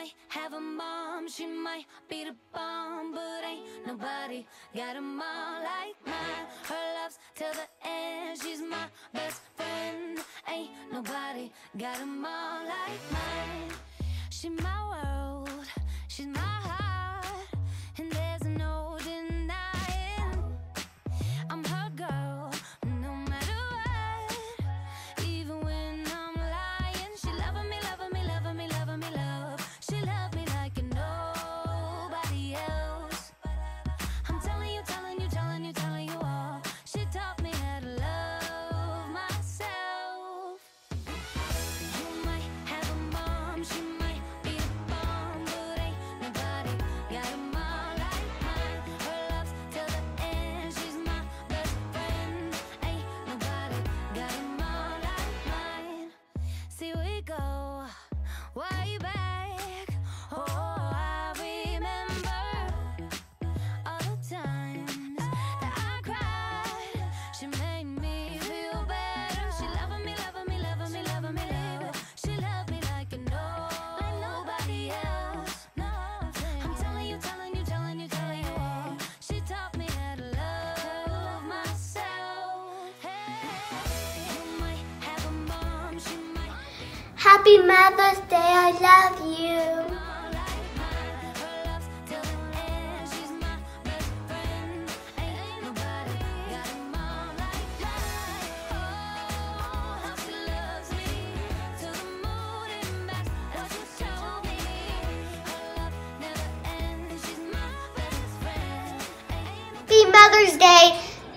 might have a mom, she might be the bomb, but ain't nobody got a mom like mine. Her love's till the end, she's my best friend. Ain't nobody got a mom like mine. She's my world, she's my heart, and there's no denying I'm her girl, no matter what. Even when I'm lying, she loving me, loving me, loving me, loving me, love. She love me like nobody else. I'm telling you, telling you, telling you, telling you all. She taught me how to love myself. You might have a mom, she might be a bomb, but ain't nobody got a mom like mine. Her love's till the end, she's my best friend. Ain't nobody got a mom like mine. See, we go way back. Oh, I remember all the times that I cried. She made me feel better. She loving me, loving me, loving me, loving me, love. She loved me like nobody else. No, I'm telling you, telling you, telling you, telling you all. She taught me how to love myself. Hey, you might have a mom, she might Happy Mother's Day, I love you. like mine. Her love's till the end, she's my best friend. Ain't nobody got a mom like mine. Oh, how she loves me, to the moon and back. That's what she told me. Her love never ends, she's my best friend. Happy Mother's Day.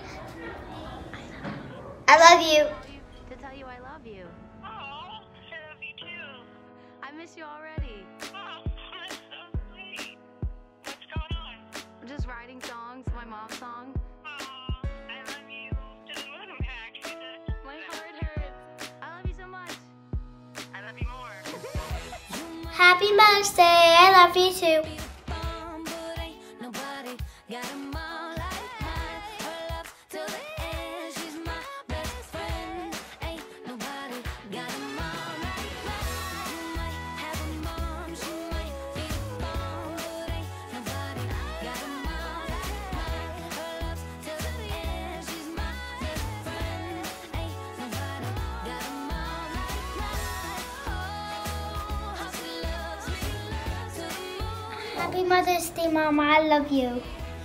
I love you. To tell you I love you. Oh, I love you too. I miss you already. Oh, that's so sweet. What's going on? I'm just writing songs, my mom's song. Oh, I love you to the moon and back, Jesus. My heart hurts. I love you so much. I love you more. Happy Mother's Day, I love you too. Bomb, but ain't nobody got a mom like mine. Her love till the end, she's my best friend. Ain't nobody got a mom like mine. You might have a mom, she might be a bomb, but ain't nobody got a mom like mine. Her love till the end, she's my best friend. Ain't nobody got a mom like mine. Oh, how she loves me, to the moon. Happy Mother's Day, Mama, I love you.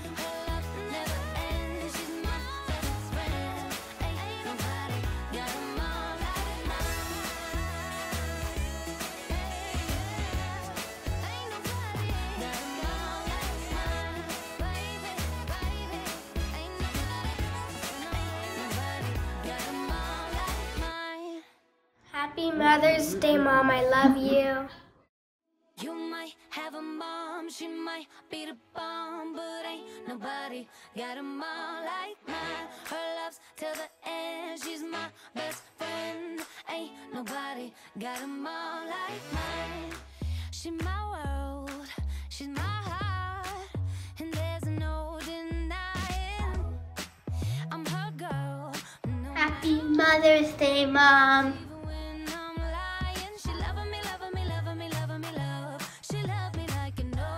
Happy Mother's Day, Mom, I love you. You might have a mom, she might be the bomb, but ain't nobody got a mom like mine. Her love's till the end, she's my best friend. Ain't nobody got a mom like mine. She's my world, she's my heart, and there's no denying I'm her girl. No Happy Mother's Day, Mom. even when I'm lying, she loving me, loving me, loving me, loving me, love. She love me like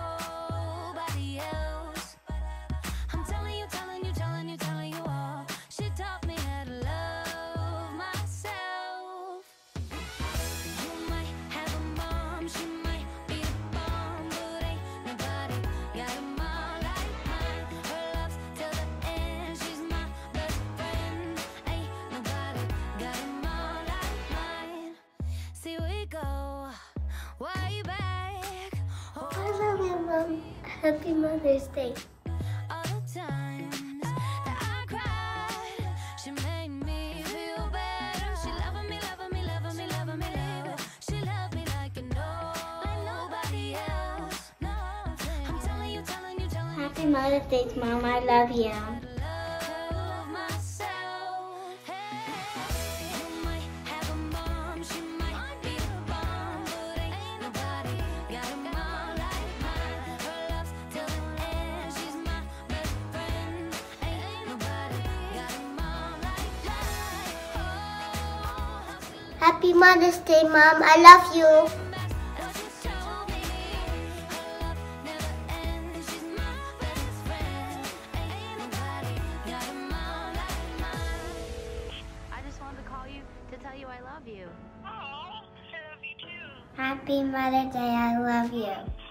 nobody else. I'm telling you, telling you, telling you, telling you all. She taught me how to love myself. You might have a mom, she might be a bomb, but ain't nobody got a mom like mine. Her love's till the end, she's my best friend. Ain't nobody got a mom like mine. See, we go way back. Oh, I love you, Mom. Happy Mother's Day. all the times that I cried, she made me feel better. She loving me, loving me, loving me, loving me, love. She loved me like nobody else. No, I'm telling you, telling you, telling you, Happy Mother's Day, Mom, I love you. love myself. Hey, you might have a mom, she might be a bomb, but ain't nobody got a mom like mine. Her love's till the end, she's my best friend. Ain't nobody got a mom like mine. Oh, how she Happy Mother's Day, Mom, I love you. that's what you told me. love you. Oh, I love you too. Happy Mother's Day. I love you.